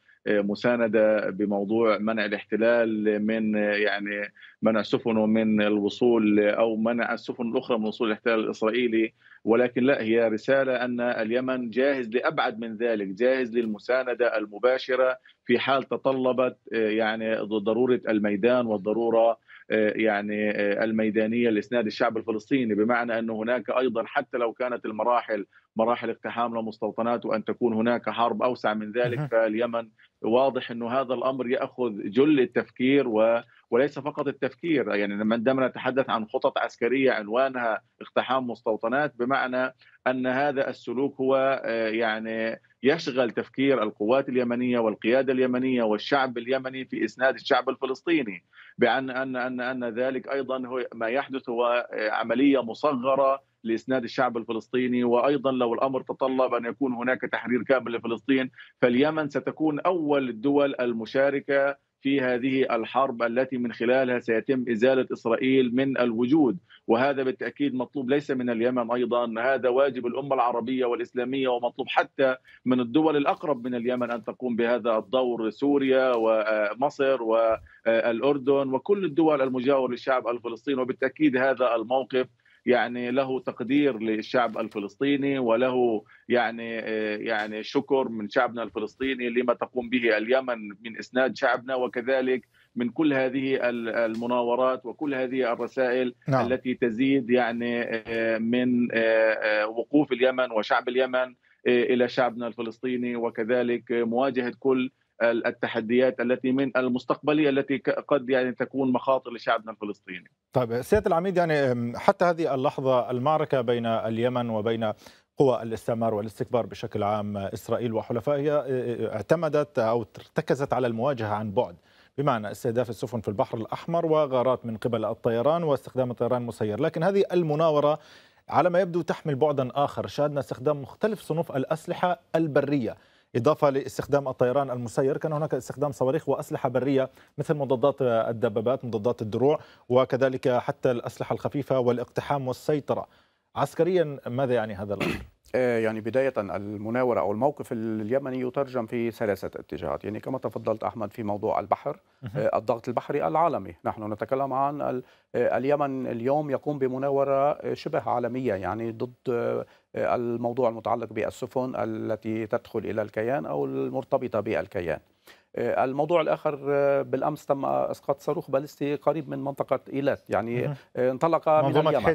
مساندة بموضوع منع الاحتلال من يعني منع سفنه من الوصول أو منع السفن الأخرى من وصول الاحتلال الإسرائيلي، ولكن لا، هي رسالة أن اليمن جاهز لأبعد من ذلك، جاهز للمساندة المباشرة في حال تطلبت يعني ضرورة الميدان والضرورة يعني الميدانية لإسناد الشعب الفلسطيني، بمعنى أن هناك أيضا حتى لو كانت المراحل مراحل اقتحام لمستوطنات وأن تكون هناك حرب أوسع من ذلك، فاليمن واضح أنه هذا الأمر يأخذ جل التفكير و وليس فقط التفكير. يعني عندما نتحدث عن خطط عسكرية عنوانها اقتحام مستوطنات، بمعنى أن هذا السلوك هو يعني يشغل تفكير القوات اليمنية والقيادة اليمنية والشعب اليمني في إسناد الشعب الفلسطيني، بأن أن أن أن ذلك أيضا هو ما يحدث هو عملية مصغرة لإسناد الشعب الفلسطيني. وأيضا لو الأمر تطلب أن يكون هناك تحرير كامل لفلسطين، فاليمن ستكون أول الدول المشاركة في هذه الحرب التي من خلالها سيتم إزالة إسرائيل من الوجود، وهذا بالتأكيد مطلوب ليس من اليمن، أيضا هذا واجب الأمة العربية والإسلامية، ومطلوب حتى من الدول الأقرب من اليمن أن تقوم بهذا الدور، سوريا ومصر والأردن وكل الدول المجاورة للشعب الفلسطيني. وبالتأكيد هذا الموقف يعني له تقدير للشعب الفلسطيني، وله يعني يعني شكر من شعبنا الفلسطيني لما تقوم به اليمن من إسناد شعبنا، وكذلك من كل هذه المناورات وكل هذه الرسائل نعم. التي تزيد يعني من وقوف اليمن وشعب اليمن إلى شعبنا الفلسطيني، وكذلك مواجهة كل التحديات التي من المستقبلية التي قد يعني تكون مخاطر لشعبنا الفلسطيني. طيب سيادة العميد، يعني حتى هذه اللحظة المعركة بين اليمن وبين قوى الاستعمار والاستكبار بشكل عام إسرائيل وحلفائها اعتمدت أو ارتكزت على المواجهة عن بعد، بمعنى استهداف السفن في البحر الأحمر وغارات من قبل الطيران واستخدام الطيران المسير. لكن هذه المناورة على ما يبدو تحمل بعدا آخر، شاهدنا استخدام مختلف صنوف الأسلحة البرية، إضافة لاستخدام الطيران المسير كان هناك استخدام صواريخ وأسلحة برية مثل مضادات الدبابات، مضادات الدروع، وكذلك حتى الأسلحة الخفيفة والاقتحام والسيطرة. عسكريا ماذا يعني هذا الأمر؟ يعني بداية المناورة أو الموقف اليمني يترجم في ثلاثة اتجاهات. يعني كما تفضلت أحمد في موضوع البحر، الضغط البحري العالمي، نحن نتكلم عن اليمن اليوم يقوم بمناورة شبه عالمية يعني ضد الموضوع المتعلق بالسفن التي تدخل إلى الكيان أو المرتبطة بالكيان. الموضوع الآخر، بالأمس تم إسقاط صاروخ باليستي قريب من منطقة إيلات، يعني انطلق من اليمن.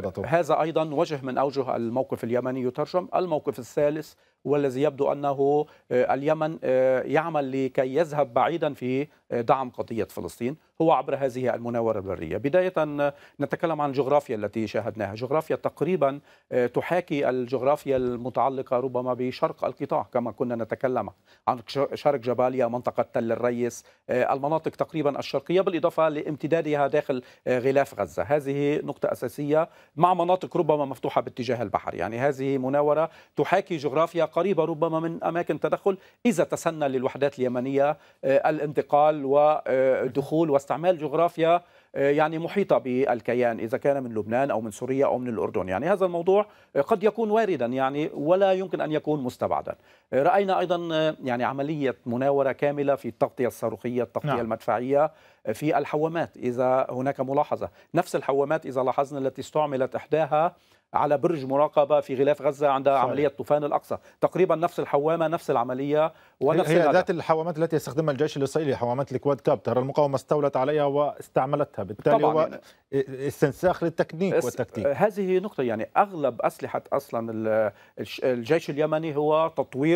هذا أيضا وجه من أوجه الموقف اليمني يترجم. الموقف الثالث والذي يبدو أنه اليمن يعمل لكي يذهب بعيدا في دعم قضية فلسطين هو عبر هذه المناورة البرية. بداية نتكلم عن الجغرافيا التي شاهدناها، جغرافيا تقريبا تحاكي الجغرافيا المتعلقة ربما بشرق القطاع، كما كنا نتكلم عن شرق جباليا، منطقة تل الريس، المناطق تقريبا الشرقية، بالإضافة لامتدادها داخل غلاف غزة. هذه نقطة أساسية مع مناطق ربما مفتوحة باتجاه البحر. يعني هذه مناورة تحاكي جغرافيا قريبة ربما من أماكن تدخل إذا تسنى للوحدات اليمنية الانتقال ودخول واستعمال جغرافيا يعني محيطة بالكيان، إذا كان من لبنان أو من سوريا أو من الأردن. يعني هذا الموضوع قد يكون واردا يعني ولا يمكن أن يكون مستبعدا. رأينا أيضا يعني عملية مناورة كاملة في التغطية الصاروخية، التغطية نعم. المدفعية في الحوامات، إذا هناك ملاحظة نفس الحوامات إذا لاحظنا التي استعملت إحداها على برج مراقبة في غلاف غزة عند صحيح. عملية طوفان الأقصى، تقريبا نفس الحوامة نفس العملية ونفس هي ذات الحوامات التي يستخدمها الجيش الإسرائيلي، حوامات الكواد كابتر. المقاومة استولت عليها واستعملتها، بالتالي هو يعني استنساخ للتكنيك والتكتيك. هذه نقطة، يعني أغلب أسلحة أصلا الجيش اليمني هو تطوير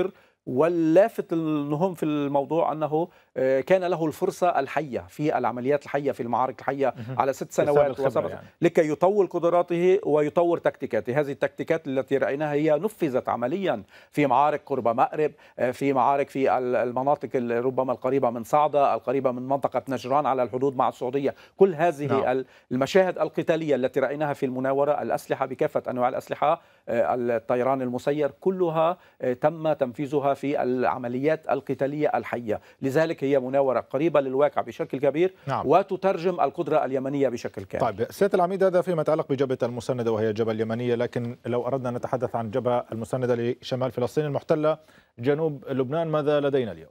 واللافت المهم في الموضوع أنه كان له الفرصة الحية في العمليات الحية في المعارك الحية على ست سنوات وسبع يعني. لكي يطور قدراته ويطور تكتيكاته. هذه التكتيكات التي رأيناها هي نفذت عمليا في معارك قرب مأرب، في معارك في المناطق ربما القريبة من صعدة، القريبة من منطقة نجران على الحدود مع السعودية. كل هذه نعم. المشاهد القتالية التي رأيناها في المناورة، الأسلحة بكافة أنواع الأسلحة، الطيران المسير، كلها تم تنفيذها في العمليات القتالية الحية. لذلك هي مناورة قريبة للواقع بشكل كبير نعم. وتترجم القدرة اليمنية بشكل كامل. طيب سيادة العميد، هذا فيما يتعلق بجبهة المساندة وهي الجبهة اليمنية، لكن لو أردنا أن نتحدث عن الجبهة المساندة لشمال فلسطين المحتلة جنوب لبنان، ماذا لدينا اليوم؟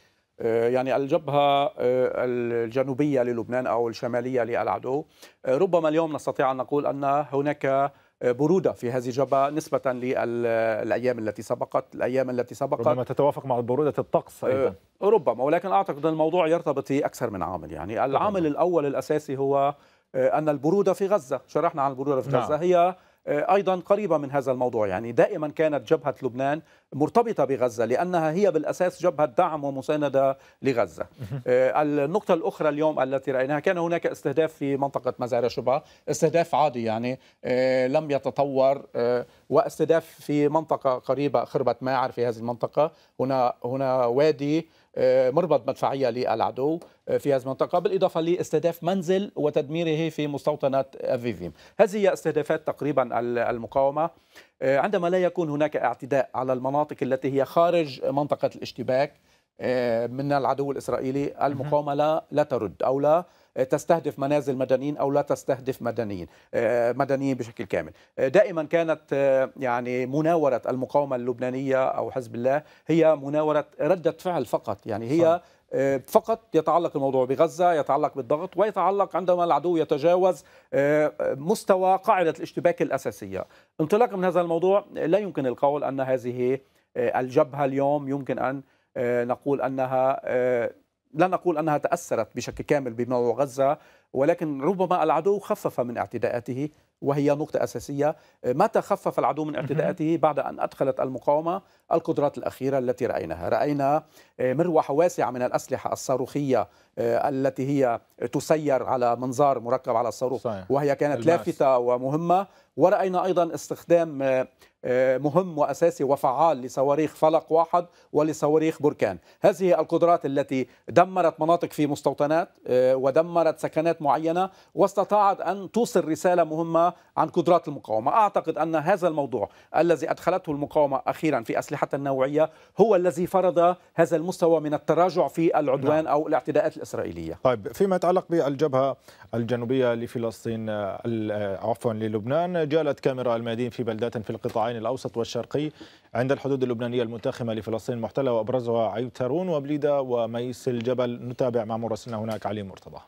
يعني الجبهة الجنوبية للبنان أو الشمالية للعدو، ربما اليوم نستطيع أن نقول أن هناك برودة في هذه الجبهة نسبة للأيام التي سبقت. الأيام التي سبقت ربما تتوافق مع برودة الطقس أيضا، ربما، ولكن أعتقد أن الموضوع يرتبط في أكثر من عامل. يعني العامل الأول الأساسي هو أن البرودة في غزة، شرحنا عن البرودة في غزة، نعم. هي أيضا قريبة من هذا الموضوع. يعني دائما كانت جبهة لبنان مرتبطة بغزة لأنها هي بالأساس جبهة دعم ومساندة لغزة. النقطة الأخرى اليوم التي رأيناها، كان هناك استهداف في منطقة مزارع شبرا، استهداف عادي يعني لم يتطور، واستهداف في منطقة قريبة خربة ماعر في هذه المنطقة. هنا هنا وادي مربط مدفعية للعدو في هذه المنطقة، بالإضافة لاستهداف منزل وتدميره في مستوطنة أفيفيم. هذه هي استهدافات تقريبا المقاومة. عندما لا يكون هناك اعتداء على المناطق التي هي خارج منطقة الاشتباك من العدو الإسرائيلي، المقاومة لا لا ترد أو لا تستهدف منازل مدنيين أو لا تستهدف مدنيين مدنيين بشكل كامل. دائما كانت يعني مناورة المقاومة اللبنانية أو حزب الله هي مناورة ردة فعل فقط. يعني هي فقط يتعلق الموضوع بغزة، يتعلق بالضغط، ويتعلق عندما العدو يتجاوز مستوى قاعدة الاشتباك الأساسية. انطلاقا من هذا الموضوع لا يمكن القول أن هذه الجبهة اليوم يمكن أن نقول أنها لا نقول أنها تأثرت بشكل كامل بموضوع غزة، ولكن ربما العدو خفف من اعتداءاته، وهي نقطة أساسية. متى خفف العدو من اعتداءاته؟ بعد أن أدخلت المقاومة القدرات الأخيرة التي رأيناها. رأينا مروحة واسعة من الأسلحة الصاروخية التي هي تسير على منظار مركب على الصاروخ، وهي كانت لافتة ومهمة. ورأينا أيضا استخدام مهم وأساسي وفعال لصواريخ فلق واحد ولصواريخ بركان. هذه القدرات التي دمرت مناطق في مستوطنات ودمرت سكنات معينة، واستطاعت أن توصل رسالة مهمة عن قدرات المقاومة. أعتقد أن هذا الموضوع الذي أدخلته المقاومة أخيرا في أسلحة النوعية هو الذي فرض هذا المستوى من التراجع في العدوان نعم. أو الاعتداءات الإسرائيلية. طيب فيما يتعلق بالجبهة الجنوبية لفلسطين عفوا للبنان، جالت كاميرا الميادين في بلدات في القطاعين الأوسط والشرقي عند الحدود اللبنانية المنتخمة لفلسطين المحتلة، وأبرزها عيترون وبليدة وميس الجبل. نتابع مع مراسلنا هناك علي مرتضى.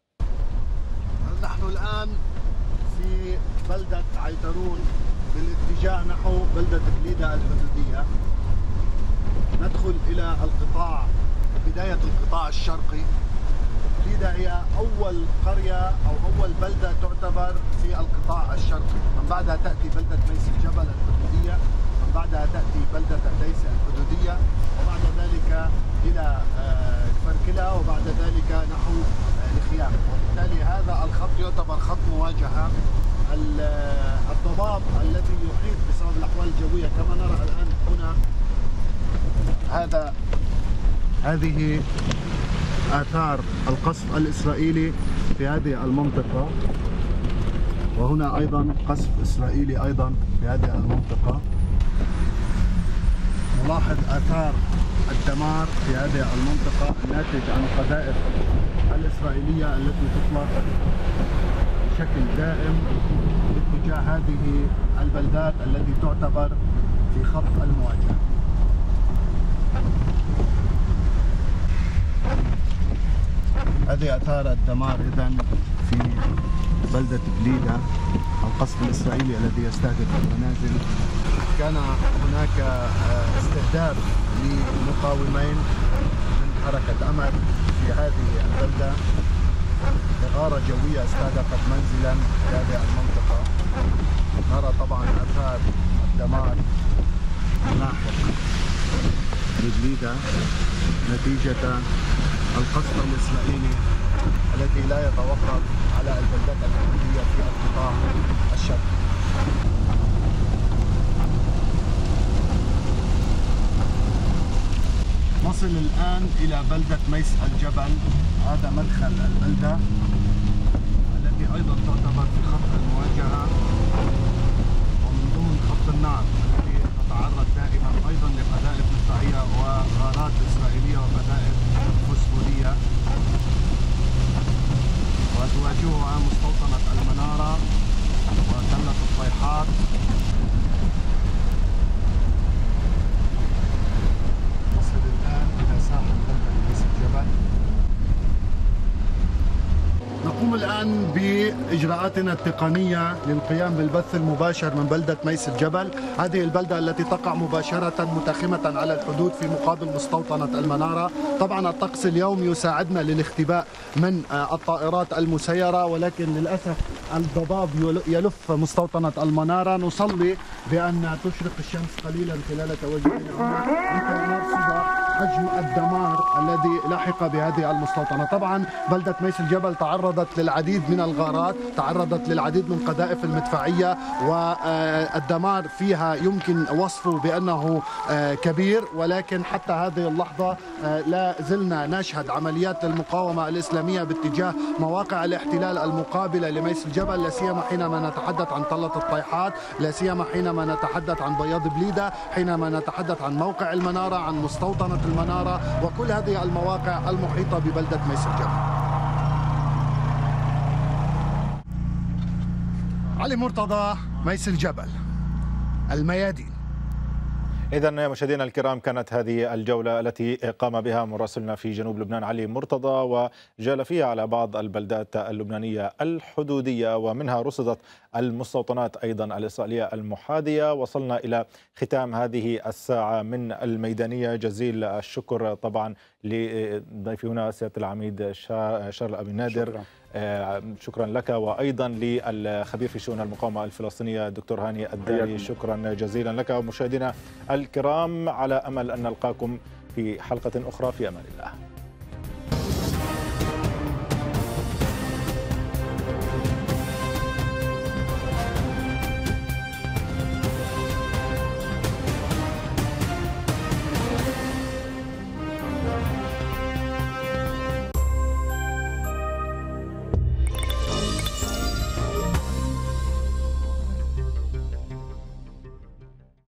نحن الآن في بلدة عيترون بالاتجاه نحو بلدة بليدة الحدودية. ندخل إلى القطاع، بداية القطاع الشرقي. بليدة هي أول قرية أو أول بلدة تعتبر في القطاع الشرقي، من بعدها تأتي بلدة ميس الجبل الحدودية، من بعدها تأتي بلدة الديس الحدودية، وبعد ذلك إلى فركلة، وبعد ذلك نحو الخيام. وبالتالي هذا الخط يعتبر خط مواجهة. الضباب الذي يحيط بسبب الأحوال الجوية كما نرى الآن هنا، هذا هذه آثار القصف الإسرائيلي في هذه المنطقة، وهنا أيضا قصف إسرائيلي أيضا في هذه المنطقة. نلاحظ آثار الدمار في هذه المنطقة الناتج عن القذائف الإسرائيلية التي تطلق بشكل دائم باتجاه هذه البلدات التي تعتبر في خط المواجهة. هذه آثار الدمار إذن في بلدة بليدة، القصف الإسرائيلي الذي يستهدف المنازل. كان هناك استهداف لمقاومين من حركة أمل في هذه البلدة. غارة جوية استهدفت منزلا في هذه المنطقة. نرى طبعا آثار الدمار اللاحق بجليدة نتيجة القصف الإسرائيلي الذي لا يتوقف على البلدات الحدودية في القطاع الشرقي. نصل الآن إلى بلدة ميس الجبل. هذا مدخل البلدة التي أيضا تعتبر في خط المواجهة ومن ضمن خط النار الذي تتعرض دائما أيضا لقذائف مدفعية وغارات إسرائيلية وقذائف فوسفورية، وتواجهها مستوطنة المنارة وتلة الطيحات. نصل الآن إلى ساحل بلدة ميس الجبل. نقوم الآن بإجراءاتنا التقنية للقيام بالبث المباشر من بلدة ميس الجبل. هذه البلدة التي تقع مباشرة متخمة على الحدود في مقابل مستوطنة المنارة. طبعا الطقس اليوم يساعدنا للاختباء من الطائرات المسيرة، ولكن للأسف الضباب يلف مستوطنة المنارة. نصلي بأن تشرق الشمس قليلا خلال تواجدنا هنا لكي نرصد حجم الدمار الذي لحق بهذه المستوطنة. طبعا بلدة ميس الجبل تعرضت للعديد من الغارات، تعرضت للعديد من قذائف المدفعية، والدمار فيها يمكن وصفه بأنه كبير، ولكن حتى هذه اللحظة لا زلنا نشهد عمليات للمقاومة الإسلامية باتجاه مواقع الاحتلال المقابلة لميس الجبل، لا سيما حينما نتحدث عن تلة الطيحات، لا سيما حينما نتحدث عن بياض بليدة، حينما نتحدث عن موقع المنارة، عن مستوطنة المنارة، وكل هذه المواقع المحيطة ببلدة ميس الجبل. علي مرتضى، ميس الجبل، الميادين. إذا مشاهدينا الكرام، كانت هذه الجولة التي قام بها مراسلنا في جنوب لبنان علي مرتضى، وجال فيها على بعض البلدات اللبنانية الحدودية، ومنها رصدت المستوطنات أيضا الإسرائيلية المحاذية. وصلنا إلى ختام هذه الساعة من الميدانية. جزيل الشكر طبعا لضيفي هنا سيادة العميد شارل أبي نادر. شكرا. شكرا لك، وأيضا للخبير في شؤون المقاومة الفلسطينية الدكتور هاني الدالي. شكرا جزيلا لك. ومشاهدينا الكرام، على أمل أن نلقاكم في حلقة أخرى، في أمان الله.